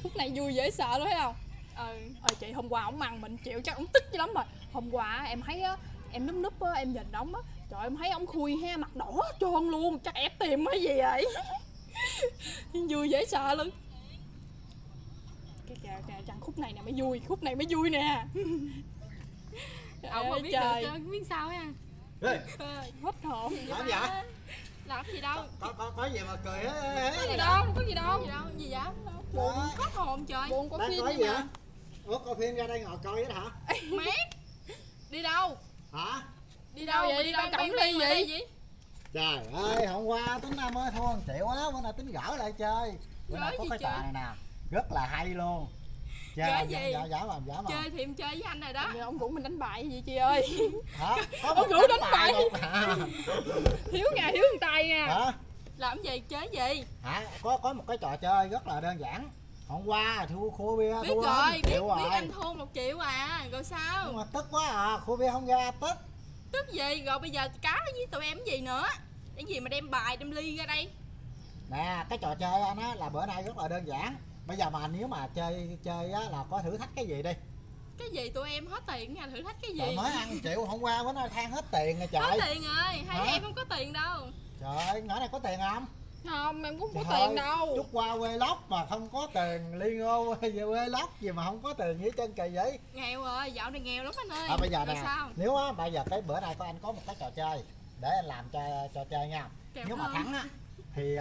Khúc này vui dễ sợ luôn thấy không? Chị hôm qua ổng ăn mình chịu chắc ổng tức dữ lắm rồi. Hôm qua em thấy á, em núp núp á, em nhìn ổng á, trời em thấy ổng khui ha, mặt đỏ tròn luôn, chắc ép tìm cái gì vậy. Vui dễ sợ luôn. Cái chàng khúc này nè mới vui, khúc này mới vui nè. Ông mà biết trời. được biết sao ha. Hết hồn. Làm gì vậy? Làm cái gì đâu. Có gì mà cười Có gì đâu, có gì đâu. Gì vậy? Buồn Hết hồn trời. buồn có phim coi đi gì mà. hả? Ủa coi phim ra đây ngồi coi vậy hả? Mát. Đi đâu? Hả? Đi đâu vậy? đi Đâu đâu cổng cổng ly ly gì? gì? Trời ơi, hôm qua tính Nam ơi thua 1 triệu á, bữa nay tính gỡ lại chơi. Bữa nay có cái trò này nè, rất là hay luôn. Chơi gì? Giả mà. Chơi thì em chơi với anh rồi đó. Giờ ông rủ mình đánh bài gì chị ơi. Hả? Ông rủ đánh bài. Hiếu người tay nha. Hả? Làm gì chơi gì? Hả? Có một cái trò chơi rất là đơn giản. Hôm qua thua khua bia Biết thua rồi, 1 triệu biết anh thua 1 triệu à, rồi sao? Nhưng mà tức quá à, khua bia không ra tức. Tức gì? Rồi bây giờ cá với tụi em cái gì nữa? Cái gì mà đem bài đem ly ra đây? Nè, cái trò chơi anh á là bữa nay rất là đơn giản. Bây giờ mà nếu mà chơi á là có thử thách cái gì đi. Cái gì tụi em hết tiền nha, thử thách cái gì? Trời mới ăn 1 triệu hôm qua bữa nay than hết tiền rồi trời. Hết tiền rồi, hai em không có tiền đâu. Trời ơi, nhỏ này có tiền không? Không, em cũng có Trời tiền ơi, đâu. Chút qua quê lóc mà không có tiền, Liên Ngô về quê lóc gì mà không có tiền với chân kỳ vậy? Nghèo rồi, dạo này nghèo lắm anh ơi. Bây giờ rồi nè, sao? nếu á bây giờ cái bữa nay có anh có một cái trò chơi để anh làm cho chơi nha. Kèo Nếu mà hơn. thắng á thì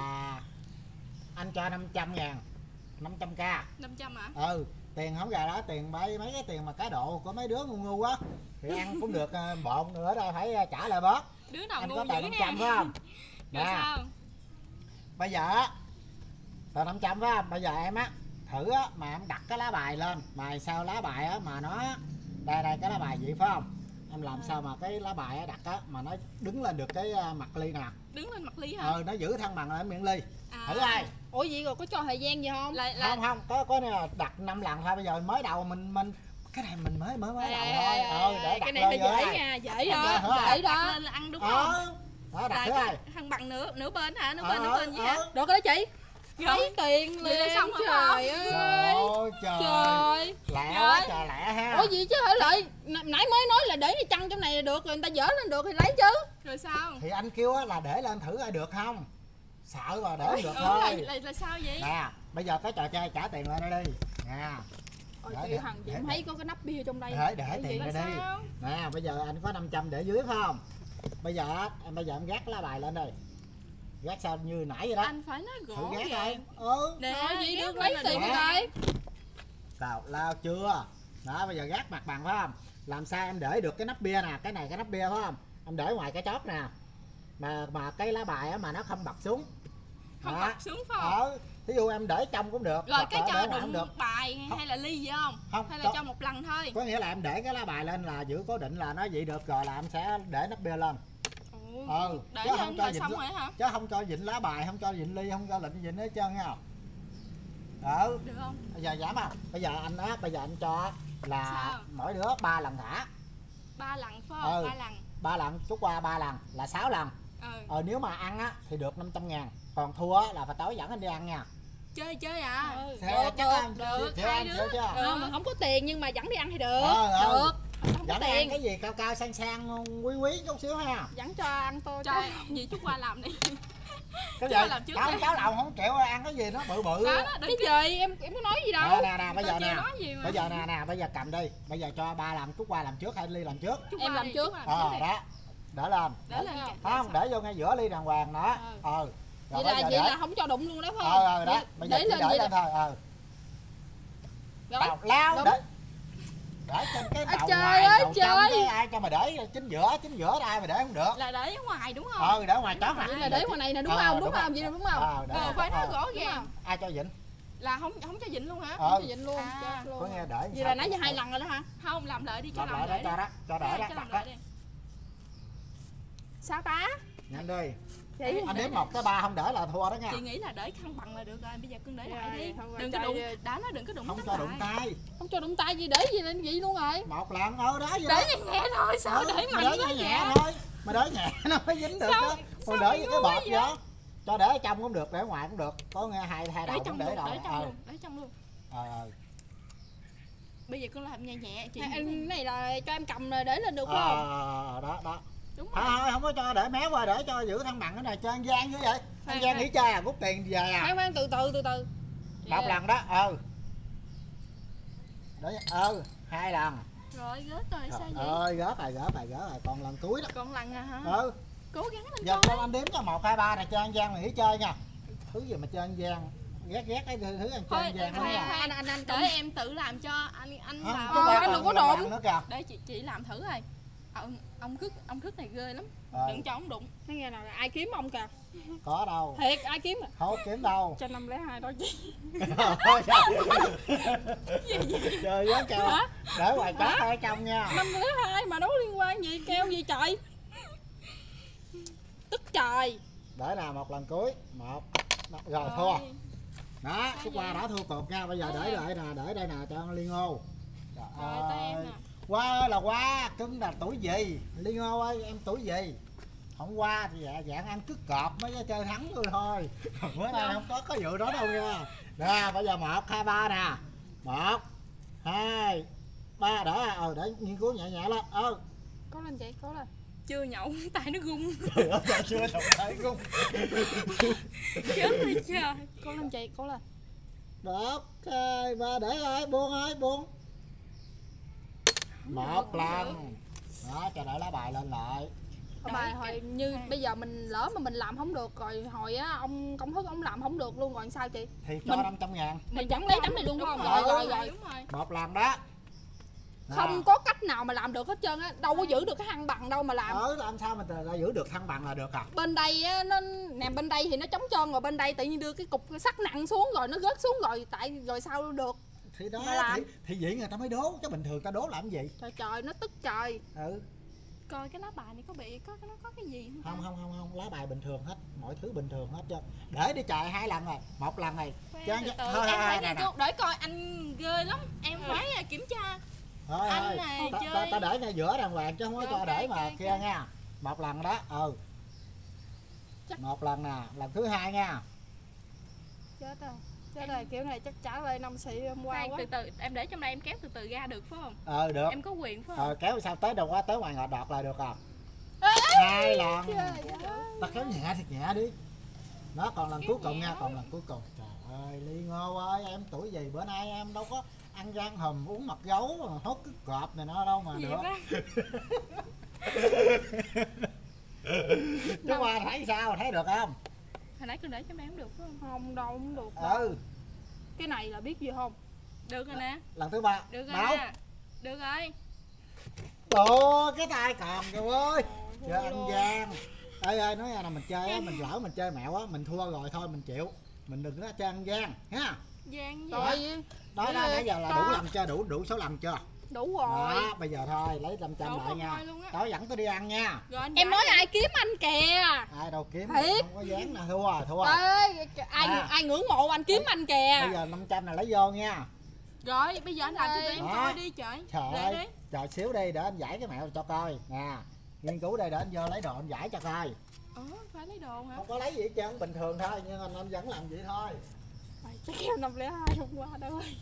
anh cho 500.000, 500k. 500 hả? Tiền không gà đó, tiền mấy cái tiền mà cá độ của mấy đứa ngu ngu á thì ăn cũng được bộn nữa đâu phải trả lại bớt. Đứa nào Anh ngu có tờ dữ 500 nha. phải không? Rồi Nè, sao? bây giờ á tờ 500 phải không? Bây giờ em á thử á mà em đặt cái lá bài lên mà sao lá bài á mà nó đây cái lá bài vậy phải không? Em làm sao mà cái lá bài á đặt á mà nó đứng lên được cái mặt ly nè. Đứng lên mặt ly hả? Nó giữ thăng bằng lên miệng ly. À. Thử ai? Ủa vậy rồi có cho thời gian gì không? Không, có đặt 5 lần thôi. Bây giờ mới đầu mình cái này mình mới đầu thôi. Để đặt cái này hơi dễ đây. nha, dễ đó, Dễ đó. Lên là ăn đúng không? Đó đặt thứ hai. Thằng bằng nửa bên hả? Nửa bên gì hả? Được rồi đó chị. Rồi. Lấy tiền Vậy là liền. xong hả Trời bà? ơi. Trời. Lẹ quá trời lẹ ha. Ủa gì chứ hả lợi, nãy mới nói là để cái chăn trong này là được rồi, người ta dỡ lên được thì lấy chứ. Rồi sao? Thì anh kêu là để lên thử coi được không. Sợ mà để không được thôi. Là sao vậy? Nè, bây giờ cái trò chơi trả tiền lên đây đi. Nè. Ôi chị Hằng, chị thấy có cái nắp bia trong đây. Để tiền đây đi. Nè, bây giờ anh có 500 để dưới phải không? Bây giờ em gác lá bài lên đây. Gác sao như nãy vậy đó. Anh phải nói Thử gỗ gác vậy. đây. Nè, gì gác được lên lấy là tiền được. rồi. Tào lao chưa? Đó, bây giờ gác mặt bằng phải không? Làm sao em để được cái nắp bia nè, cái này cái nắp bia phải không? Em để ngoài cái chóp nè. Mà cái lá bài á mà nó không bật xuống. Không bật xuống phải không? Thí dụ em để trong cũng được. Rồi cái cho đụng đụng bài hay là ly gì không? Không. Hay là cho một lần thôi? Có nghĩa là em để cái lá bài lên là giữ cố định là nó vậy được rồi là em sẽ để nắp bia lên. Để chứ lên không cho rồi vịn xong rồi hả? chứ không cho vịn lá bài, không cho vịn ly, không cho lịnh vịn hết trơn nha. Được không? Bây giờ giảm không? Bây giờ anh cho là sao? mỗi đứa 3 lần thả. 3 lần phải không? 3 lần. 3 lần, chút qua 3 lần là 6 lần. Nếu mà ăn á thì được 500.000, còn thua á là phải tối dẫn anh đi ăn nha. Chơi à? Được, hai đứa. Mà không có tiền nhưng mà dẫn đi ăn thì được. Được. Không có Dẫn tiền. ăn cái gì cao cao sang sang quý quý chút xíu ha. Dẫn cho ăn tô Trời, gì chút qua làm đi. Cái gì? Cháu lòng không chịu ăn cái gì nó bự bự. Cái gì em có nói gì đâu. Nè bây giờ nè. Bây giờ cầm đi. Bây giờ cho 3 làm, chút qua làm trước hay Ly làm trước? Em làm trước. Đó. Đỡ lên. Không, để vô ngay giữa ly đàng hoàng đó. Vậy là không cho đụng luôn đó phải không? Đó. Bây giờ chỉ để lên thôi. Tào lao để trên cái đầu ngoài đầu trong cái ai cho mà để chính giữa đây mà để không được. Là để ở ngoài đúng không? Để ngoài chót nè. Vậy là để ngoài này nè đúng không? Đúng không? Vậy là đúng không? Phải nói rõ ràng. Ai cho vịnh? Là không cho vịnh luôn hả? Không cho vịnh luôn. Có nghe để. Vậy là nãy giờ 2 lần rồi đó hả? Không, làm lại đi cho làm lại đó, cho đỡ đó. làm lại đi. Sao ta? Nhanh đi. Chị Anh đếm 1 tới 3 không để là thua đó nha. Chị nghĩ là để thăng bằng là được rồi, bây giờ cưng để lại đi. Không Đừng có đụng, đã nói đừng có đụng. Không cho đụng tay. Không cho đụng tay gì để gì lên vậy luôn rồi. 1 lần đó vậy. Để nhẹ thôi, sao để mạnh quá nhẹ thôi. Mà để nhẹ nó mới dính được đó. Còn để cái bọt vậy. cho để ở trong cũng được, để ở ngoài cũng được, có nghe hai Để đầu cũng trong để luôn, đầu. để trong luôn, để trong luôn. Bây giờ con làm nhẹ nhẹ chị. Em này là cho em cầm để lên được không? Đó. Đúng rồi. Thôi không có cho để méo qua, để cho giữ thăng bằng cái này cho ăn gian dữ vậy. Ăn gian nghỉ chơi à, rút tiền về à. Khoan từ từ. Một lần đó, để 2 lần. Rồi gớt rồi sao vậy? Ơi gớt rồi, còn lần cuối đó. Còn lần à hả? Cố gắng lên Giờ con. cho anh đếm cho 1, 2, 3 này cho ăn gian nghỉ chơi nha. Thứ gì mà chơi ăn gian, ghét cái thứ ăn chơi ăn gian đó nha. Anh Để em tự làm cho anh làm. anh đừng có đụng. nữa kìa. Để chị làm thử rồi. Ông Thức này ghê lắm. Rồi. Đừng cho ông đụng. Thấy nghe nào, ai kiếm ông kìa. Có đâu. Thiệt, ai kiếm à? Không kiếm đâu. Cho 502 đó chứ. Trời ơi kêu. Để ngoài chót ở trong nha. 502 mà đâu liên quan gì, keo gì trời. Tức trời. Để nào một lần cuối. 1. Rồi thua. Đó, cái qua đã thua cuộc nha. Bây giờ để lại nè, để đây nè cho con Liên Ngô. Trời Rồi tới em ơi. nè. Qua là qua, cưng là tuổi gì? Liên Ngô ơi, em tuổi gì? Hôm qua thì dạng ăn cứt cọp mới chơi thắng tôi thôi. Bữa nay không có vụ đó đâu nha. Rồi bây giờ 1, 2, 3 nè. 1, 2, 3 để nghiên cứu nhẹ nhẹ lên. Cố lên chị, cố lên. Chưa nhậu tay nó rung. Trời ơi, chưa đồng thấy không? Chết rồi trời. Cố lên chị, cố lên. 1, 2, 3 để ơi, buông. 1 lần. Đó, cho đợi lá bài lên lại. Bài hồi như bây giờ mình lỡ mà mình làm không được rồi, hồi á ông Công Thức ông làm không được luôn rồi sao chị? Thì cho 500.000. Mình vẫn lấy tấm này luôn Đúng không? rồi, Rồi. đúng rồi. 1 lần đó. Không có cách nào mà làm được hết trơn á, đâu có giữ được cái thăng bằng đâu mà làm. Làm sao mình lại giữ được thăng bằng là được à? Bên đây á, nó nè, bên đây thì nó trống trơn, rồi bên đây tự nhiên đưa cái cục sắt nặng xuống rồi nó rớt xuống rồi sao được. Thì đó, mà làm. thì vậy người ta mới đố, chứ bình thường ta đố làm gì? Trời nó tức trời. Coi cái lá bài này nó có cái gì không? Không, lá bài bình thường hết, mọi thứ bình thường hết trơn. Để đi trời 2 lần rồi, 1 lần này. Từ từ, em phải nghiên cứu để coi anh ghê lắm, em phải kiểm tra. Thôi Anh này ta để ngay giữa đàng hoàng chứ không có cho để mà kia ok. nha. 1 lần đó. Một lần nè, lần thứ 2 nha. Chết rồi, kiểu này chắc trả lời năm xị hôm qua quá. Từ từ, em để trong đây em kéo từ từ ra được phải không? Được. Em có quyền phải không? Kéo sao tới đâu quá, tới ngoài ngọt đọt là được à. 2 lần. Ta kéo nhẹ thiệt nhẹ đi. Đó, còn lần cuối cùng nha, còn lần cuối cùng. Trời ơi, Liên Ngô ơi, em tuổi gì bữa nay em đâu có ăn gan hùm, uống mật gấu, hốt cứt cọp này nó đâu mà Gì được. Chứ qua thấy sao, thấy được không? Hồi nãy con để trong đây không được phải không? Không đâu, không được. Cái này là biết gì không? Được rồi nè. Lần thứ 3. Được rồi nè. Được rồi. Ồ, cái tay còn rồi ơi. Chơi ăn gian. Ê, nói ra là mình chơi á, mình lỡ mình chơi mẹo á, mình thua rồi thôi mình chịu. Mình đừng có chơi ăn gian ha. Gian gì? Rồi. Đó nãy giờ là đủ lần chưa, đủ số lần chưa? Đủ rồi. Đó, bây giờ thôi, lấy 500 lại nha. Tối dẫn tôi đi ăn nha. Rồi, Em nói ai kiếm anh kìa. Ai đâu kiếm, Thiệt. không có dán nè, thua rồi, thua. Ê, ai ngưỡng mộ anh kiếm anh kìa. Bây giờ 500 này lấy vô nha. Rồi, bây giờ anh làm cho tụi em coi đi trời. Trời Để ơi, đi. chờ xíu đi để anh giải cái mẹo cho coi. Nè, nghiên cứu đây để anh vô lấy đồ anh giải cho coi. Phải lấy đồ hả? Không có lấy gì hết trơn, bình thường thôi, nhưng anh vẫn làm vậy thôi. Chắc kêu 502 hôm qua đâu ơi.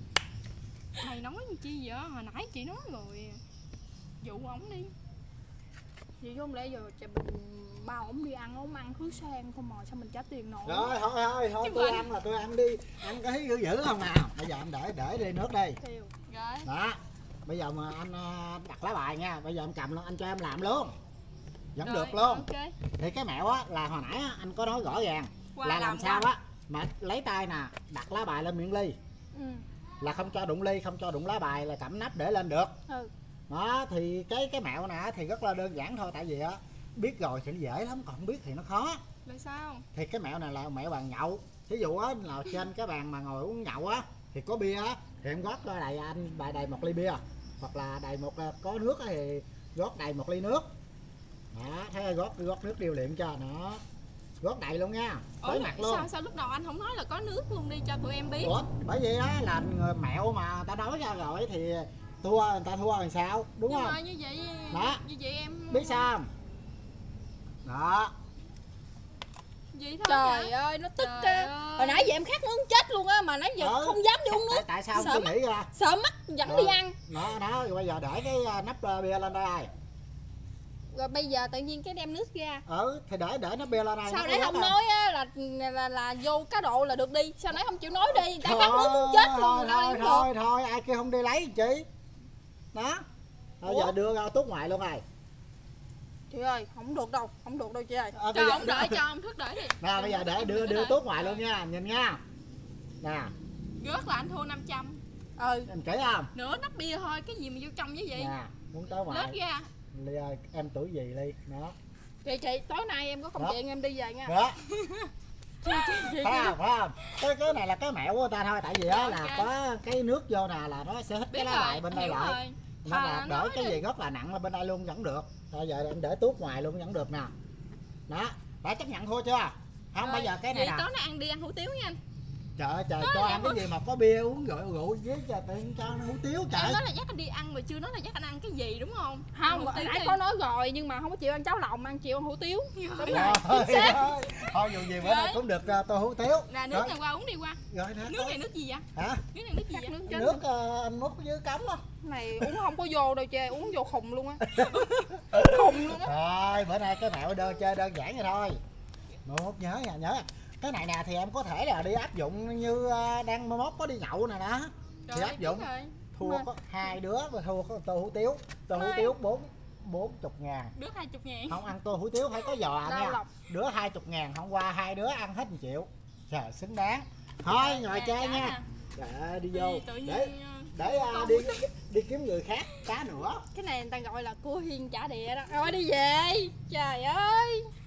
Mày nói gì chi vậy? Hồi nãy chị nói rồi. Dụ ổng đi. Vậy chứ không lẽ giờ mình bao ổng đi ăn, ổng ăn thứ sang không mà sao mình trả tiền nổi. Rồi thôi tôi ăn là tôi ăn đi. Ăn cái dữ dữ không nào. Bây giờ anh để đi nước đi. Tiêu. Rồi. Đó. Bây giờ mà anh đặt lá bài nha. Bây giờ em cầm luôn, anh cho em làm luôn. Vẫn Rồi, được luôn. ok. Thì cái mẹo á là hồi nãy á, anh có nói rõ ràng Qua là làm làm sao ra. á mà lấy tay nè, đặt lá bài lên miệng ly. Là không cho đụng ly, không cho đụng lá bài, là cắm nắp để lên được. Đó thì cái mẹo nè thì rất là đơn giản thôi, tại vì á biết rồi thì nó dễ lắm, còn không biết thì nó khó. Là sao? Thì cái mẹo này là mẹo bàn nhậu. Ví dụ á là trên cái bàn mà ngồi uống nhậu á thì có bia á thì em gót đầy anh đầy 1 ly bia, hoặc là đầy có nước á thì gót đầy 1 ly nước. Đó, thấy gót nước điều luyện cho nó gót đầy luôn nha, tới mặt luôn. Sao lúc đầu anh không nói là có nước luôn đi cho tụi em biết? Ủa, bởi vì á là mẹo mà người ta nói ra rồi thì người ta thua làm sao, đúng Nhưng không? mà như vậy Đó. Như vậy em Biết sao không? Đó. Vậy thôi Trời hả? ơi nó tức Trời á. ơi. Hồi nãy giờ em khát muốn chết luôn á, mà nãy giờ Ừ. không dám đi uống nước. Tại sao Sợ không suy nghĩ ra? Sợ mắt dẫn Rồi. đi ăn. Nó bây giờ để cái nắp bia lên đây. Rồi bây giờ tự nhiên cái đem nước ra. Thì để nó bia lên đây. Sao nó nãy có không hết nói á là vô cá độ là được đi. Sao nãy không chịu nói đi, người ta khát nước muốn chết luôn. Thôi ai kêu không đi lấy chị. Đó. Bây giờ đưa ra tuốt ngoài luôn rồi. Chị ơi, không được đâu chị ơi. Bây Cho giờ- ông đợi, cho ông thức đợi đi. Nè bây giờ để đưa tuốt ngoài luôn nha, nhìn nha. Nè, Rớt là anh thua 500. Ừ. em kể không? Nửa nắp bia thôi, cái gì mà vô trong với gì? Nè, muốn tới Lết ngoài. ra. Ly ơi, em tuổi gì Ly? Đó. Chị tối nay em có công Đó. chuyện em đi về nha. Đó. Chị. Phải không? Cái này là cái mẹo của người ta thôi, tại vì á là Ok. có cái nước vô nè là nó sẽ hít cái Biết lá bài bên đây hiểu lại. rồi. Nên là Thôi, đỡ nói cái đi. gì rất là nặng là bên đây luôn vẫn được. Bây giờ em để tuốt ngoài luôn vẫn được nè. Đó, đã chấp nhận thua chưa? Không, Rồi, bây giờ cái này vậy nè. tối nay ăn đi ăn hủ tiếu nha anh. Trời ơi trời, Nói cho là ăn cái gì mà có bia uống rượu với trời tự nhiên cho nó hủ tiếu Em trời. nói là dắt anh đi ăn mà chưa nói là dắt anh ăn cái gì đúng không? Không, Ăn hủ hồi tiếu nãy đi. có nói rồi nhưng mà không có chịu ăn cháo lòng, ăn chịu ăn hủ tiếu. Đúng rồi. Thôi, Chính xác. thôi dù gì bữa nay cũng được tô hủ tiếu. Nè nước Rồi, này qua uống đi qua. rồi nè. Nước này nước gì vậy? Hả? Nước này nước gì Chắc vậy? nước chết. Nước anh múc dưới cống á. Này uống không có vô đâu chị, uống vô khùng luôn á. Khùng luôn á. Rồi bữa nay cái mẹo chơi đơn giản vậy thôi. Một nhớ nha. Cái này nè thì em có thể là đi áp dụng như đang mốt có đi nhậu nè đó. Thì Rồi, áp dụng. biết rồi. Thua có hai đứa và thua có tô hủ tiếu. Tô hủ tiếu 40.000. Nước 20.000. Không ăn tô hủ tiếu phải có giò Đau nha. lòng. Đứa 20.000, hôm qua hai đứa ăn hết 1 triệu. Trời xứng đáng. Thôi ngồi Nè, chơi trả nha. nè. Trời ơi đi vô. Tự nhiên Để đi kiếm người khác cá nữa. Cái này người ta gọi là cua hiên chả đĩa đó. Rồi đi về. Trời ơi.